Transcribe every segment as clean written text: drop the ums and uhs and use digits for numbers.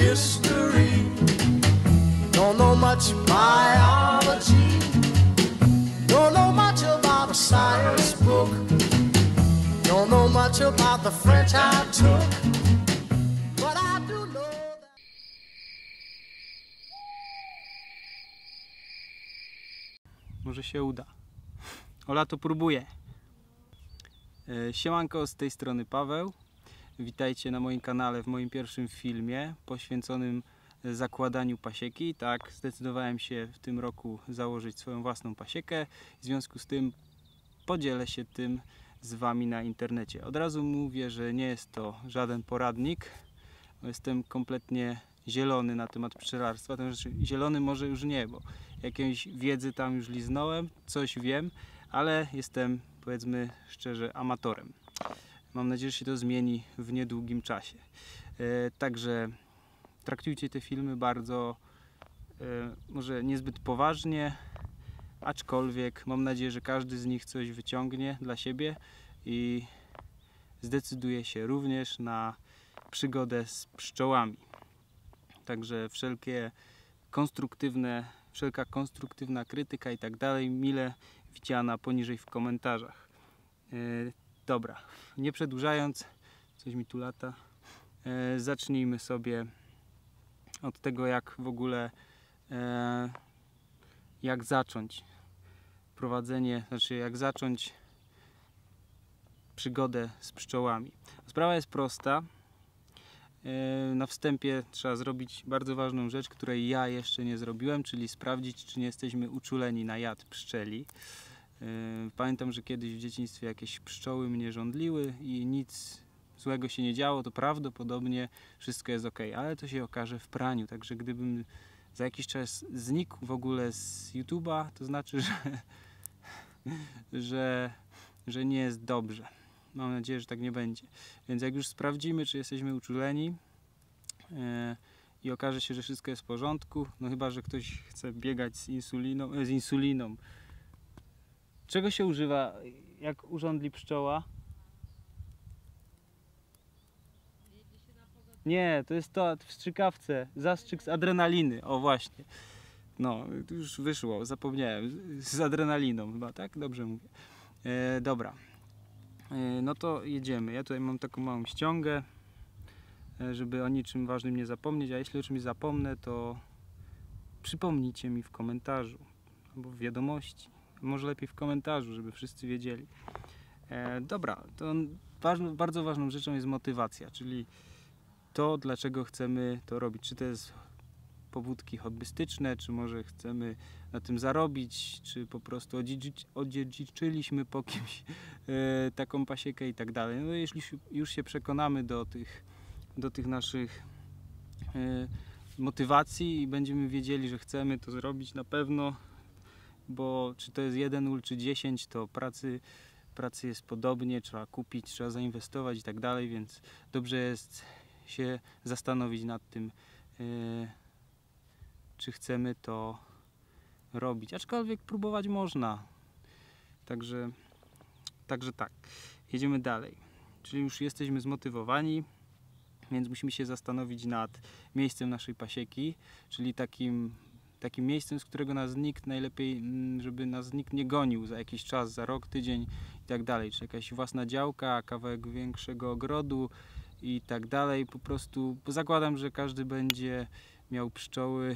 history. Don't know much biology. Don't know much about a science book. Don't know much about the French I took. But I do know that... Może się uda. Ola to próbuje. Siemanko, z tej strony Paweł. Witajcie na moim kanale w moim pierwszym filmie poświęconym zakładaniu pasieki. Tak, zdecydowałem się w tym roku założyć swoją własną pasiekę. W związku z tym podzielę się tym z Wami na internecie. Od razu mówię, że nie jest to żaden poradnik. Jestem kompletnie zielony na temat pszczelarstwa. To znaczy, zielony może już nie, bo jakiejś wiedzy tam już liznąłem, coś wiem, ale jestem, powiedzmy szczerze, amatorem. Mam nadzieję, że się to zmieni w niedługim czasie. Także traktujcie te filmy bardzo, może niezbyt poważnie, aczkolwiek mam nadzieję, że każdy z nich coś wyciągnie dla siebie i zdecyduje się również na przygodę z pszczołami. Także wszelka konstruktywna krytyka i tak dalej mile widziana poniżej w komentarzach. Dobra, nie przedłużając, coś mi tu lata, zacznijmy sobie od tego, jak w ogóle jak zacząć prowadzenie, znaczy jak zacząć przygodę z pszczołami. Sprawa jest prosta. Na wstępie trzeba zrobić bardzo ważną rzecz, której ja jeszcze nie zrobiłem, czyli sprawdzić, czy nie jesteśmy uczuleni na jad pszczeli. Pamiętam, że kiedyś w dzieciństwie jakieś pszczoły mnie żądliły i nic złego się nie działo, to prawdopodobnie wszystko jest ok, ale to się okaże w praniu, także gdybym za jakiś czas znikł w ogóle z YouTube'a, to znaczy, że nie jest dobrze. Mam nadzieję, że tak nie będzie. Więc jak już sprawdzimy, czy jesteśmy uczuleni i okaże się, że wszystko jest w porządku, no chyba, że ktoś chce biegać z insuliną. Czego się używa, jak urządli pszczoła? Nie, to jest to w strzykawce, zastrzyk z adrenaliny, o właśnie. No, tu już wyszło, zapomniałem, z adrenaliną chyba, tak? Dobrze mówię. Dobra, no to jedziemy. Ja tutaj mam taką małą ściągę, żeby o niczym ważnym nie zapomnieć, a jeśli o czymś zapomnę, to przypomnijcie mi w komentarzu albo w wiadomości. Może lepiej w komentarzu, żeby wszyscy wiedzieli. Dobra, to bardzo ważną rzeczą jest motywacja, czyli to, dlaczego chcemy to robić. Czy to jest pobudki hobbystyczne, czy może chcemy na tym zarobić, czy po prostu odziedziczyliśmy po kimś taką pasiekę i tak dalej. No jeśli już się przekonamy do tych naszych motywacji i będziemy wiedzieli, że chcemy to zrobić na pewno, bo czy to jest 1 ul czy 10, to pracy jest podobnie, trzeba kupić, trzeba zainwestować i tak dalej, więc dobrze jest się zastanowić nad tym, czy chcemy to robić, aczkolwiek próbować można. Także tak, jedziemy dalej. Czyli już jesteśmy zmotywowani, więc musimy się zastanowić nad miejscem naszej pasieki, czyli takim miejscem, z którego nas nikt najlepiej, żeby nas nikt nie gonił za jakiś czas, za rok, tydzień i tak dalej. Czy jakaś własna działka, kawałek większego ogrodu i tak dalej. Po prostu zakładam, że każdy będzie miał pszczoły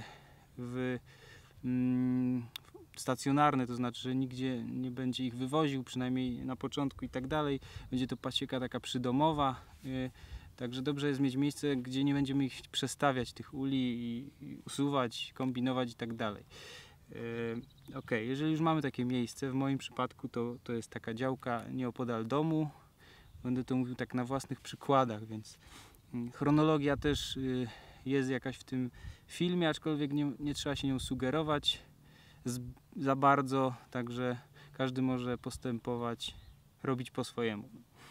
stacjonarne, to znaczy, że nigdzie nie będzie ich wywoził, przynajmniej na początku i tak dalej. Będzie to pasieka taka przydomowa. Także dobrze jest mieć miejsce, gdzie nie będziemy ich przestawiać, tych uli i usuwać, kombinować i tak dalej. Ok, jeżeli już mamy takie miejsce, w moim przypadku to jest taka działka nieopodal domu. Będę to mówił tak na własnych przykładach, więc chronologia też jest jakaś w tym filmie, aczkolwiek nie trzeba się nią sugerować za bardzo, także każdy może postępować, robić po swojemu.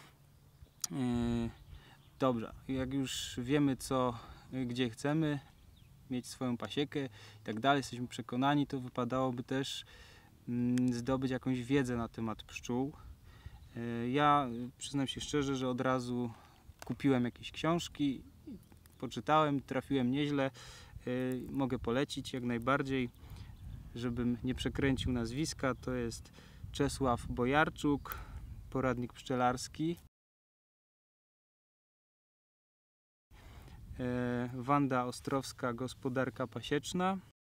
Dobrze, jak już wiemy gdzie chcemy mieć swoją pasiekę i tak dalej, jesteśmy przekonani, to wypadałoby też zdobyć jakąś wiedzę na temat pszczół. Ja przyznam się szczerze, że od razu kupiłem jakieś książki, poczytałem, trafiłem nieźle. Mogę polecić jak najbardziej, żebym nie przekręcił nazwiska. To jest Czesław Bojarczuk, poradnik pszczelarski. Wanda Ostrowska, gospodarka pasieczna.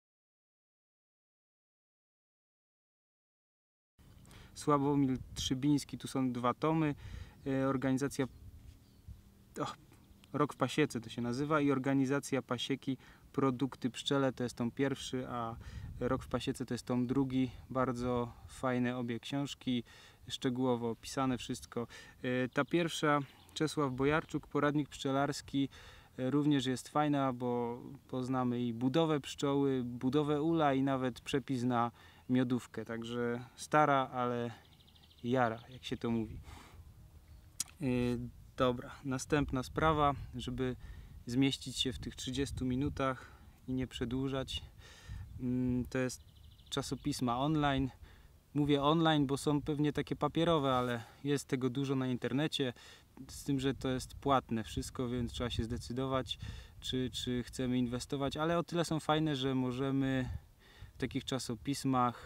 Sławomir Trzybiński, tu są 2 tomy. Organizacja Rok w pasiece to się nazywa i organizacja pasieki Produkty pszczele to jest tom 1, a Rok w pasiece to jest tom 2. Bardzo fajne obie książki, szczegółowo opisane wszystko. Ta pierwsza, Czesław Bojarczuk, poradnik pszczelarski, również jest fajna, bo poznamy i budowę pszczoły, budowę ula i nawet przepis na miodówkę. Także stara, ale jara, jak się to mówi. Dobra, następna sprawa, żeby zmieścić się w tych 30 minutach i nie przedłużać, to jest czasopisma online. Mówię online, bo są pewnie takie papierowe, ale jest tego dużo na internecie, z tym, że to jest płatne wszystko, więc trzeba się zdecydować, czy chcemy inwestować, ale o tyle są fajne, że możemy w takich czasopismach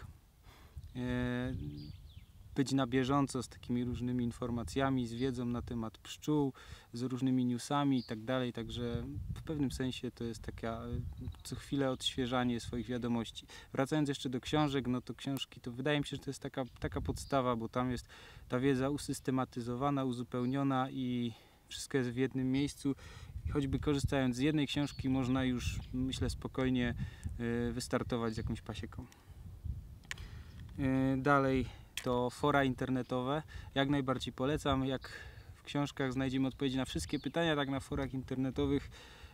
być na bieżąco z takimi różnymi informacjami, z wiedzą na temat pszczół, z różnymi newsami i tak dalej, także w pewnym sensie to jest taka co chwilę odświeżanie swoich wiadomości. Wracając jeszcze do książek, no to książki, to wydaje mi się, że to jest taka podstawa, bo tam jest ta wiedza usystematyzowana, uzupełniona i wszystko jest w jednym miejscu. Choćby korzystając z jednej książki można już, myślę, spokojnie wystartować z jakąś pasieką. Dalej to fora internetowe. Jak najbardziej polecam. Jak w książkach znajdziemy odpowiedzi na wszystkie pytania, tak na forach internetowych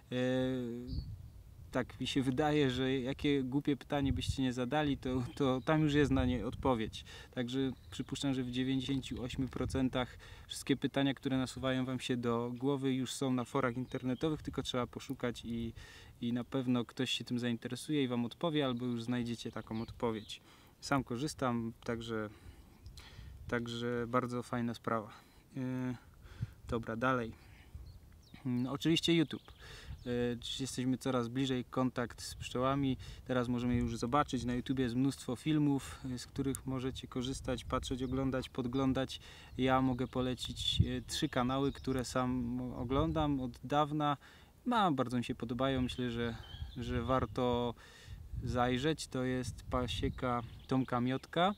tak mi się wydaje, że jakie głupie pytanie byście nie zadali, to tam już jest na nie odpowiedź. Także przypuszczam, że w 98% wszystkie pytania, które nasuwają Wam się do głowy, już są na forach internetowych, tylko trzeba poszukać i na pewno ktoś się tym zainteresuje i Wam odpowie, albo już znajdziecie taką odpowiedź. Sam korzystam, także bardzo fajna sprawa. Dobra, dalej. Oczywiście YouTube. Jesteśmy coraz bliżej kontakt z pszczołami. Teraz możemy już zobaczyć. Na YouTube jest mnóstwo filmów, z których możecie korzystać, patrzeć, oglądać, podglądać. Ja mogę polecić 3 kanały, które sam oglądam od dawna. Bardzo mi się podobają. Myślę, że warto zajrzeć. To jest pasieka Tomka Miotka.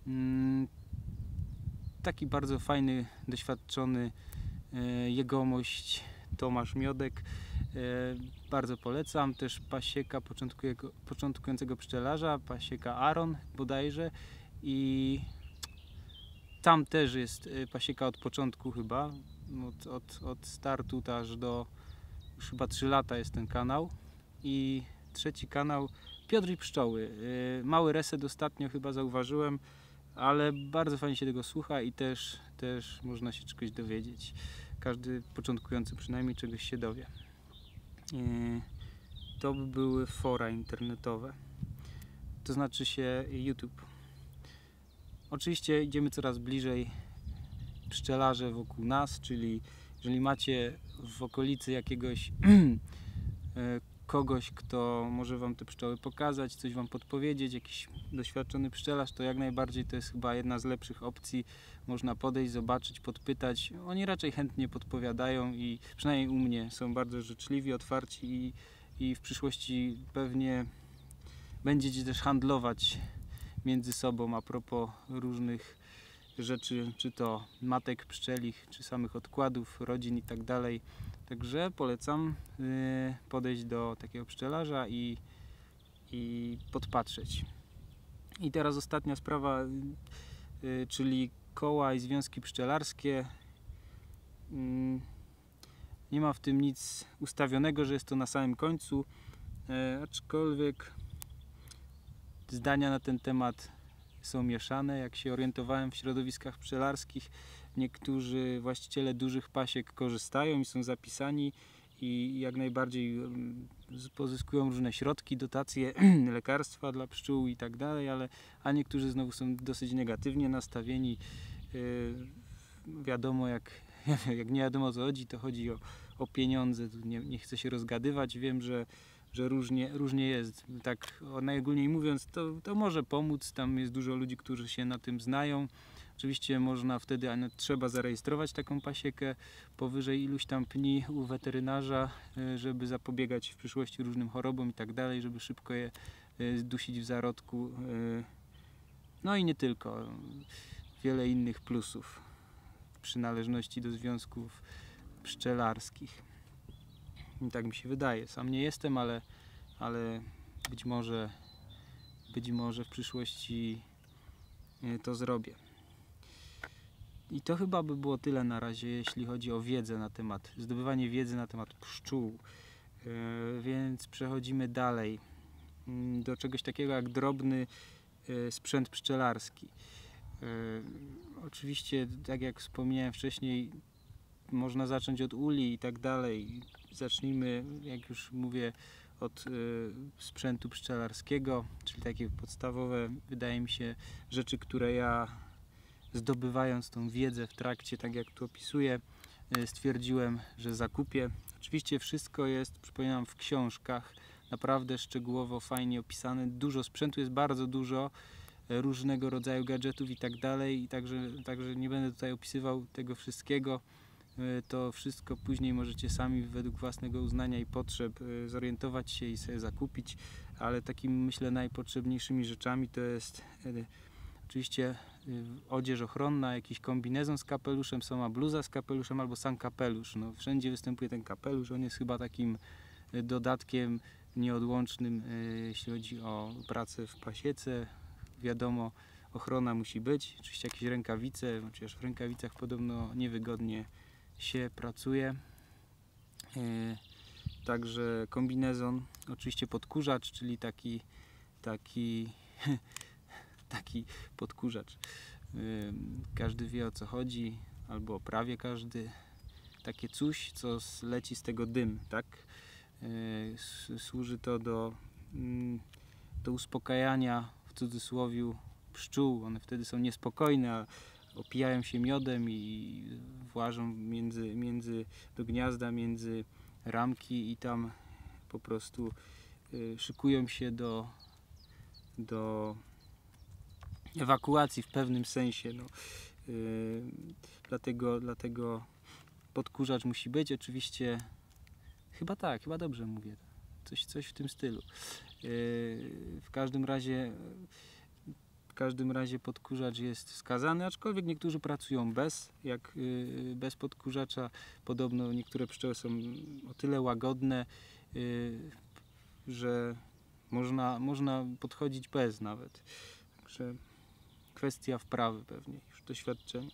Taki bardzo fajny, doświadczony jegomość Tomasz Miodek. Bardzo polecam. Też pasieka początkującego pszczelarza, pasieka Aaron bodajże, i tam też jest pasieka od początku chyba, od startu aż do już chyba 3 lata jest ten kanał. I trzeci kanał Piotr i Pszczoły. Mały reset ostatnio chyba zauważyłem, ale bardzo fajnie się tego słucha i też można się czegoś dowiedzieć. Każdy początkujący przynajmniej czegoś się dowie. To by były fora internetowe, to znaczy się YouTube. Oczywiście idziemy coraz bliżej pszczelarze wokół nas, czyli jeżeli macie w okolicy jakiegoś kogoś, kto może Wam te pszczoły pokazać, coś Wam podpowiedzieć, jakiś doświadczony pszczelarz, to jak najbardziej to jest chyba jedna z lepszych opcji. Można podejść, zobaczyć, podpytać. Oni raczej chętnie podpowiadają i przynajmniej u mnie są bardzo życzliwi, otwarci i w przyszłości pewnie będziecie też handlować między sobą a propos różnych rzeczy, czy to matek pszczelich, czy samych odkładów, rodzin i tak dalej. Także polecam podejść do takiego pszczelarza i podpatrzeć. I teraz ostatnia sprawa, czyli koła i związki pszczelarskie. Nie ma w tym nic ustawionego, że jest to na samym końcu, aczkolwiek zdania na ten temat są mieszane. Jak się orientowałem w środowiskach pszczelarskich, niektórzy właściciele dużych pasiek korzystają i są zapisani i jak najbardziej pozyskują różne środki, dotacje, lekarstwa dla pszczół i tak dalej, a niektórzy znowu są dosyć negatywnie nastawieni. Wiadomo, jak nie wiadomo o co chodzi, to chodzi o pieniądze. Tu nie chcę się rozgadywać, wiem, że różnie jest. Tak najogólniej mówiąc, to może pomóc, tam jest dużo ludzi, którzy się na tym znają. Oczywiście można wtedy, ale trzeba zarejestrować taką pasiekę powyżej iluś tam pni u weterynarza, żeby zapobiegać w przyszłości różnym chorobom i tak dalej, żeby szybko je dusić w zarodku. No i nie tylko. Wiele innych plusów przynależności do związków pszczelarskich. I tak mi się wydaje. Sam nie jestem, ale być może w przyszłości to zrobię. I to chyba by było tyle na razie, jeśli chodzi o wiedzę zdobywanie wiedzy na temat pszczół. Więc przechodzimy dalej do czegoś takiego jak drobny sprzęt pszczelarski. Oczywiście, tak jak wspomniałem wcześniej, można zacząć od uli i tak dalej. Zacznijmy, jak już mówię, od sprzętu pszczelarskiego, czyli takie podstawowe, wydaje mi się, rzeczy, które ja, zdobywając tą wiedzę w trakcie, tak jak tu opisuję, stwierdziłem, że zakupię. Oczywiście wszystko jest, przypominam, w książkach, naprawdę szczegółowo, fajnie opisane. Dużo sprzętu jest, bardzo dużo różnego rodzaju gadżetów i tak dalej, także nie będę tutaj opisywał tego wszystkiego. To wszystko później możecie sami według własnego uznania i potrzeb zorientować się i sobie zakupić, ale takimi, myślę, najpotrzebniejszymi rzeczami to jest oczywiście odzież ochronna, jakiś kombinezon z kapeluszem, sama bluza z kapeluszem albo sam kapelusz. No, wszędzie występuje ten kapelusz, on jest chyba takim dodatkiem nieodłącznym, jeśli chodzi o pracę w pasiece. Wiadomo, ochrona musi być, oczywiście jakieś rękawice, chociaż w rękawicach podobno niewygodnie się pracuje. Także kombinezon, oczywiście podkurzacz, czyli taki podkurzacz. Każdy wie, o co chodzi, albo prawie każdy. Takie coś, co leci z tego dym, tak? Służy to do uspokajania, w cudzysłowie, pszczół. One wtedy są niespokojne, a opijają się miodem i włażą do gniazda, między ramki i tam po prostu szykują się do ewakuacji w pewnym sensie. No. Dlatego podkurzacz musi być. Oczywiście chyba dobrze mówię. Coś w tym stylu. W każdym razie podkurzacz jest wskazany, aczkolwiek niektórzy pracują bez podkurzacza. Podobno niektóre pszczoły są o tyle łagodne, że można podchodzić bez nawet. Także kwestia wprawy pewnie, już doświadczenia.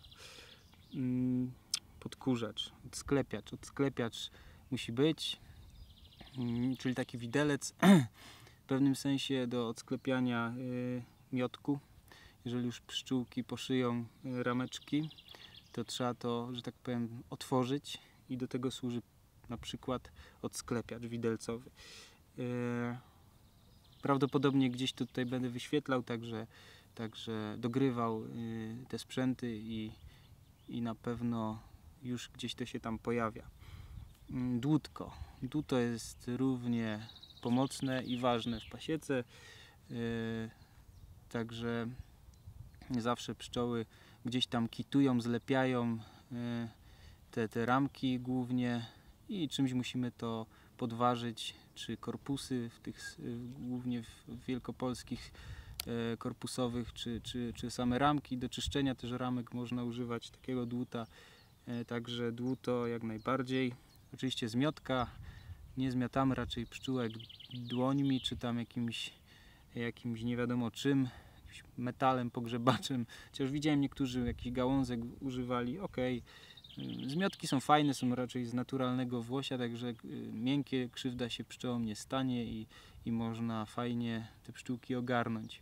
Podkurzacz, odsklepiacz musi być, czyli taki widelec w pewnym sensie do odsklepiania miodku. Jeżeli już pszczółki poszyją rameczki, to trzeba to, że tak powiem, otworzyć i do tego służy na przykład odsklepiacz widelcowy. Prawdopodobnie gdzieś tutaj będę wyświetlał, także dogrywał te sprzęty i na pewno już gdzieś to się tam pojawia. Dłutko. Dłuto jest równie pomocne i ważne w pasiece, także zawsze pszczoły gdzieś tam kitują, zlepiają te ramki głównie i czymś musimy to podważyć, czy korpusy głównie w wielkopolskich korpusowych, czy same ramki. Do czyszczenia też ramek można używać takiego dłuta, także dłuto jak najbardziej. Oczywiście zmiotka, nie zmiatamy raczej pszczółek dłońmi, czy tam jakimś nie wiadomo czym, jakimś metalem, pogrzebaczem, chociaż widziałem niektórzy jakiś gałązek używali. Zmiotki są fajne, są raczej z naturalnego włosia, także miękkie, krzywda się pszczołom nie stanie i można fajnie te pszczółki ogarnąć.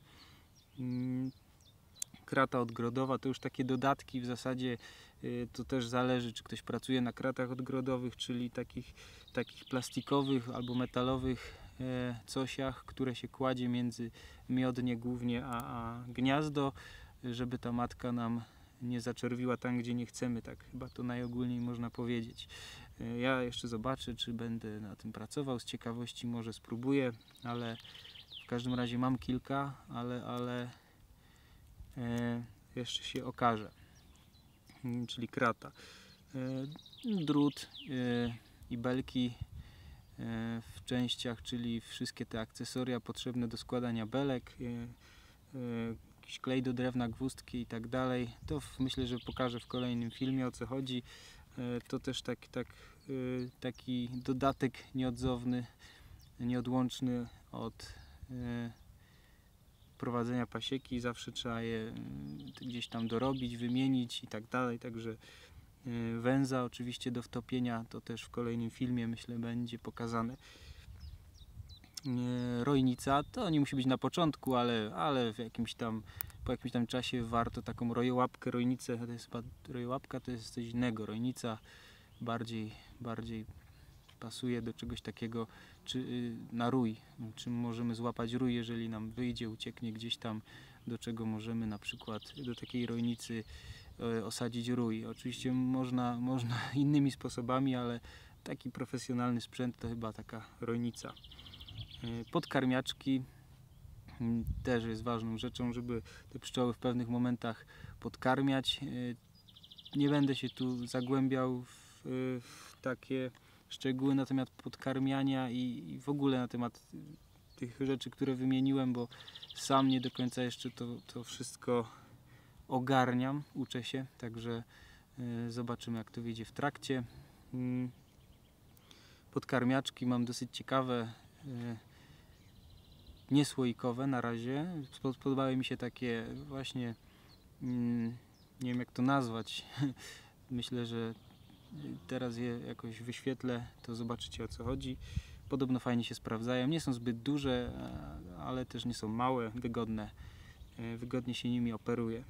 Krata odgrodowa to już takie dodatki, w zasadzie to też zależy, czy ktoś pracuje na kratach odgrodowych, czyli takich plastikowych albo metalowych cosiach, które się kładzie między miodnie głównie a gniazdo, żeby ta matka nam nie zaczerwiła tam, gdzie nie chcemy, tak chyba to najogólniej można powiedzieć. Ja jeszcze zobaczę, czy będę na tym pracował, z ciekawości może spróbuję, ale w każdym razie mam kilka, ale jeszcze się okaże. Czyli krata. Drut i belki w częściach, czyli wszystkie te akcesoria potrzebne do składania belek, jakiś klej do drewna, gwózdki i tak dalej. To myślę, że pokażę w kolejnym filmie, o co chodzi. To też taki dodatek nieodzowny, nieodłączny od prowadzenia pasieki. Zawsze trzeba je gdzieś tam dorobić, wymienić i tak dalej. Także węza oczywiście do wtopienia, to też w kolejnym filmie myślę będzie pokazane. Rojnica to nie musi być na początku, ale po jakimś tam czasie warto taką rojołapkę, rojnicę, to jest chyba rojołapka, to jest coś innego, rojnica bardziej pasuje do czegoś takiego, czy na rój, czym możemy złapać rój, jeżeli nam wyjdzie, ucieknie gdzieś tam, do czego możemy na przykład do takiej rojnicy osadzić rój. Oczywiście można innymi sposobami, ale taki profesjonalny sprzęt to chyba taka rojnica. Podkarmiaczki też jest ważną rzeczą, żeby te pszczoły w pewnych momentach podkarmiać. Nie będę się tu zagłębiał w takie szczegóły na temat podkarmiania i w ogóle na temat tych rzeczy, które wymieniłem, bo sam nie do końca jeszcze to wszystko ogarniam, uczę się, także zobaczymy, jak to wyjdzie w trakcie. Podkarmiaczki mam dosyć ciekawe, niesłoikowe na razie. Podobały mi się takie właśnie, nie wiem jak to nazwać, myślę, że teraz je jakoś wyświetlę, to zobaczycie, o co chodzi. Podobno fajnie się sprawdzają, nie są zbyt duże, ale też nie są małe, wygodne, wygodnie się nimi operuje.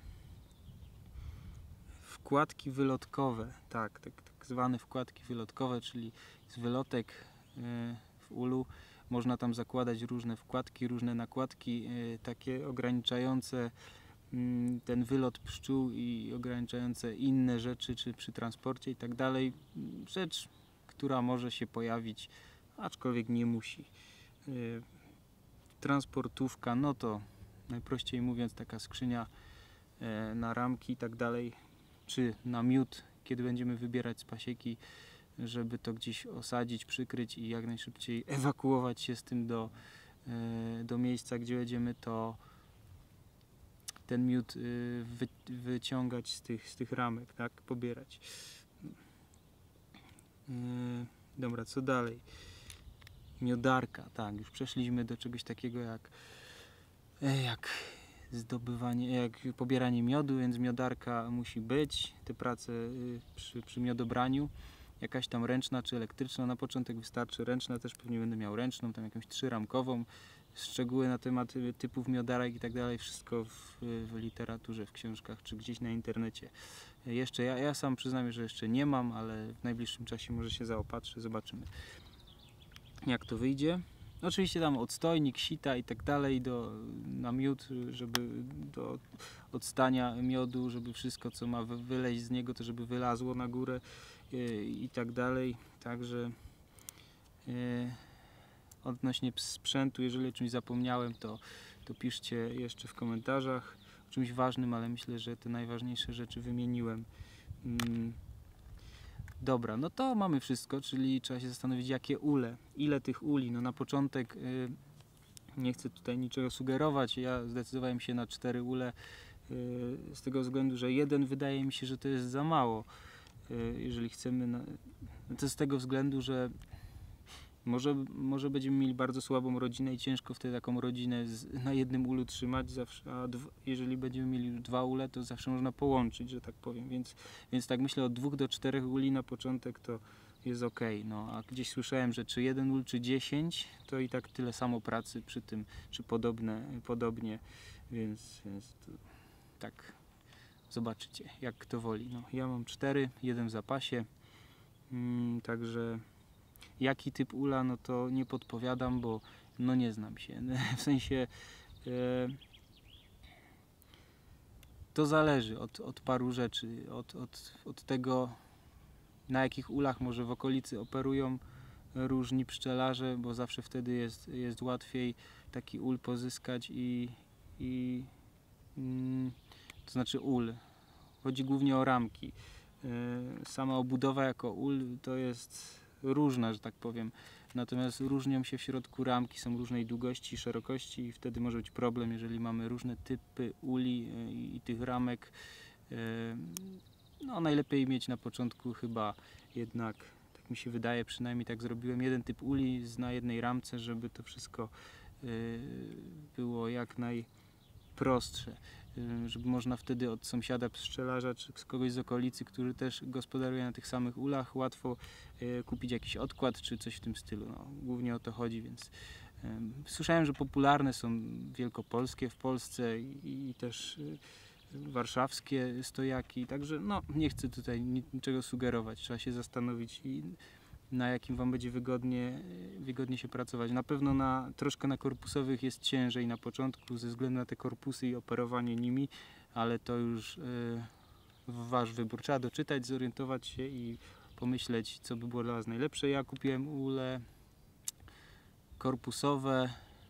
Wkładki wylotkowe, tak zwane wkładki wylotkowe, czyli z wylotek w ulu można tam zakładać różne wkładki, różne nakładki, takie ograniczające ten wylot pszczół i ograniczające inne rzeczy, czy przy transporcie i tak dalej. Rzecz, która może się pojawić, aczkolwiek nie musi. Transportówka, no to najprościej mówiąc taka skrzynia na ramki i tak dalej, czy na miód, kiedy będziemy wybierać z pasieki, żeby to gdzieś osadzić, przykryć i jak najszybciej ewakuować się z tym do miejsca, gdzie będziemy to ten miód wyciągać z tych ramek, tak, pobierać. Dobra, co dalej? Miodarka, tak, już przeszliśmy do czegoś takiego jak zdobywanie, jak pobieranie miodu, więc miodarka musi być. Te prace przy miodobraniu, jakaś tam ręczna czy elektryczna, na początek wystarczy ręczna, też pewnie będę miał ręczną, tam jakąś 3-ramkową. Szczegóły na temat typów miodarek i tak dalej, wszystko w literaturze, w książkach czy gdzieś na internecie. Jeszcze ja sam przyznam, że jeszcze nie mam, ale w najbliższym czasie może się zaopatrzę, zobaczymy, jak to wyjdzie. Oczywiście tam odstojnik, sita i tak dalej na miód, żeby do odstania miodu, żeby wszystko, co ma wyleźć z niego, to żeby wylazło na górę i tak dalej. Także odnośnie sprzętu, jeżeli o czymś zapomniałem, to piszcie jeszcze w komentarzach o czymś ważnym, ale myślę, że te najważniejsze rzeczy wymieniłem. Dobra, no to mamy wszystko, czyli trzeba się zastanowić, jakie ule, ile tych uli. No na początek nie chcę tutaj niczego sugerować, ja zdecydowałem się na 4 ule z tego względu, że jeden wydaje mi się, że to jest za mało, jeżeli chcemy, to z tego względu, że może będziemy mieli bardzo słabą rodzinę i ciężko wtedy taką rodzinę na jednym ulu trzymać zawsze, a jeżeli będziemy mieli 2 ule, to zawsze można połączyć, że tak powiem, więc tak myślę, od 2 do 4 uli na początek to jest ok. No, a gdzieś słyszałem, że czy 1 ul, czy 10, to i tak tyle samo pracy przy tym, czy podobnie, więc to, tak zobaczycie, jak kto woli. No, ja mam 4, 1 w zapasie, także jaki typ ula, no to nie podpowiadam, bo no nie znam się. W sensie to zależy od paru rzeczy, od tego, na jakich ulach może w okolicy operują różni pszczelarze, bo zawsze wtedy jest łatwiej taki ul pozyskać to znaczy ul. Chodzi głównie o ramki. Sama obudowa jako ul to jest różna, że tak powiem. Natomiast różnią się w środku ramki, są różnej długości i szerokości i wtedy może być problem, jeżeli mamy różne typy uli i tych ramek. No najlepiej mieć na początku chyba jednak, tak mi się wydaje, przynajmniej tak zrobiłem, jeden typ uli na jednej ramce, żeby to wszystko było jak najprostsze. Żeby można wtedy od sąsiada pszczelarza czy z kogoś z okolicy, który też gospodaruje na tych samych ulach, łatwo kupić jakiś odkład czy coś w tym stylu. No, głównie o to chodzi, więc słyszałem, że popularne są wielkopolskie w Polsce i też warszawskie stojaki, także no nie chcę tutaj niczego sugerować, trzeba się zastanowić na jakim wam będzie wygodnie się pracować. Na pewno troszkę na korpusowych jest ciężej na początku ze względu na te korpusy i operowanie nimi, ale to już wasz wybór. Trzeba doczytać, zorientować się i pomyśleć, co by było dla was najlepsze. Ja kupiłem ule korpusowe,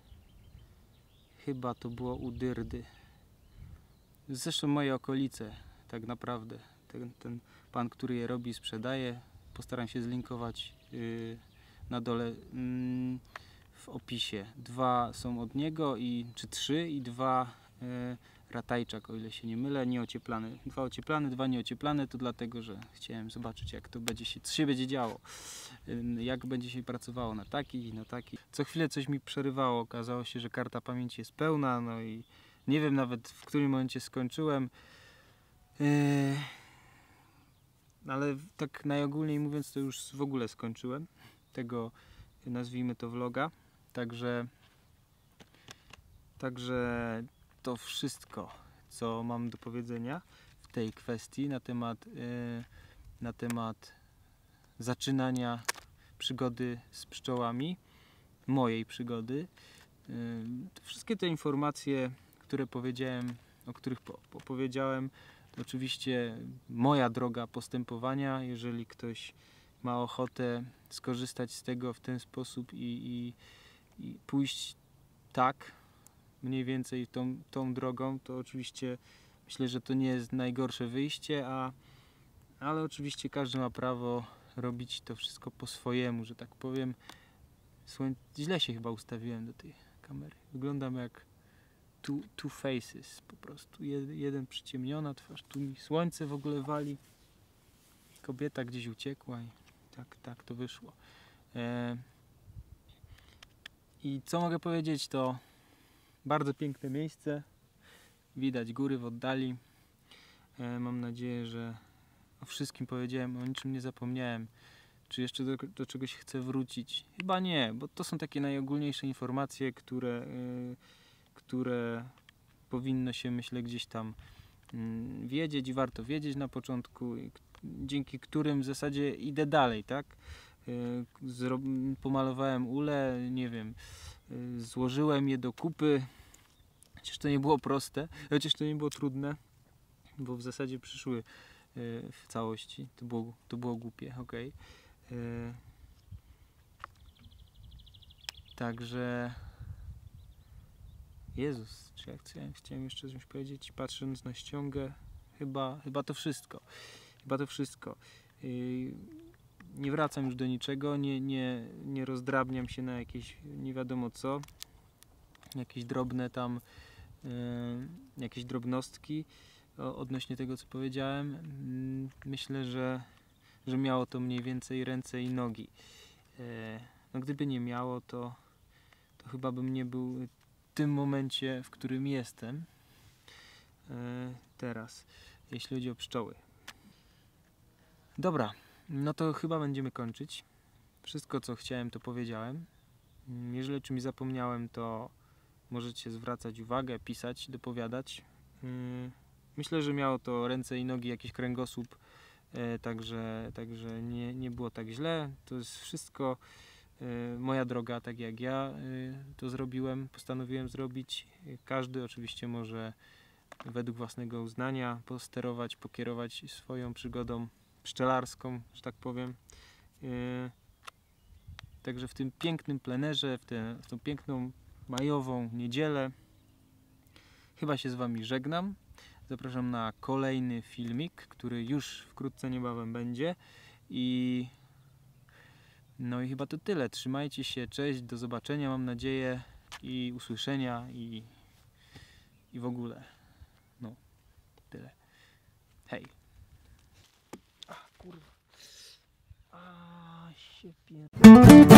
chyba to było u Dyrdy. Zresztą moje okolice, tak naprawdę. Ten pan, który je robi, sprzedaje. Postaram się zlinkować na dole w opisie. 2 są od niego, czy 3 i 2 ratajczak, o ile się nie mylę, nieocieplane. 2 ocieplane, 2 nieocieplane, to dlatego, że chciałem zobaczyć, jak to co się będzie działo. Jak będzie się pracowało na taki i na taki. Co chwilę coś mi przerywało, okazało się, że karta pamięci jest pełna, no i nie wiem nawet, w którym momencie skończyłem. Ale tak najogólniej mówiąc, to już w ogóle skończyłem tego, nazwijmy to, vloga. Także to wszystko, co mam do powiedzenia w tej kwestii na temat zaczynania przygody z pszczołami, mojej przygody. Wszystkie te informacje, które powiedziałem, o których opowiedziałem, oczywiście moja droga postępowania. Jeżeli ktoś ma ochotę skorzystać z tego w ten sposób i pójść tak mniej więcej tą drogą, to oczywiście myślę, że to nie jest najgorsze wyjście, ale oczywiście każdy ma prawo robić to wszystko po swojemu, że tak powiem. Źle się chyba ustawiłem do tej kamery. Wyglądam jak two faces, po prostu. Jeden przyciemniona twarz, tu mi słońce w ogóle wali. Kobieta gdzieś uciekła i tak to wyszło. I co mogę powiedzieć, to bardzo piękne miejsce. Widać góry w oddali. Mam nadzieję, że o wszystkim powiedziałem, o niczym nie zapomniałem. Czy jeszcze do czegoś chcę wrócić? Chyba nie, bo to są takie najogólniejsze informacje, które powinno się, myślę, gdzieś tam wiedzieć i warto wiedzieć na początku, dzięki którym w zasadzie idę dalej, tak? Pomalowałem ule, nie wiem, złożyłem je do kupy, chociaż to nie było proste, chociaż to nie było trudne, bo w zasadzie przyszły w całości, to było głupie, okej. Także Jezus, czy ja chciałem jeszcze coś powiedzieć, patrząc na ściągę, chyba to wszystko. Nie wracam już do niczego, nie rozdrabniam się na jakieś nie wiadomo co, jakieś drobne tam, jakieś drobnostki odnośnie tego, co powiedziałem. Myślę, że miało to mniej więcej ręce i nogi. No gdyby nie miało, to chyba bym nie był w tym momencie, w którym jestem teraz, jeśli chodzi o pszczoły. Dobra, no to chyba będziemy kończyć. Wszystko, co chciałem, to powiedziałem. Jeżeli o czymś zapomniałem, to możecie zwracać uwagę, pisać, dopowiadać. Myślę, że miało to ręce i nogi, jakiś kręgosłup, także nie było tak źle. To jest wszystko moja droga, tak jak ja to zrobiłem, postanowiłem zrobić. Każdy oczywiście może według własnego uznania, posterować, pokierować swoją przygodą pszczelarską, że tak powiem. Także w tym pięknym plenerze, w tą piękną majową niedzielę chyba się z Wami żegnam. Zapraszam na kolejny filmik, który już wkrótce niebawem będzie. No i chyba to tyle. Trzymajcie się, cześć, do zobaczenia mam nadzieję i usłyszenia i w ogóle. No, tyle. Hej. A, kurwa. A, się pier...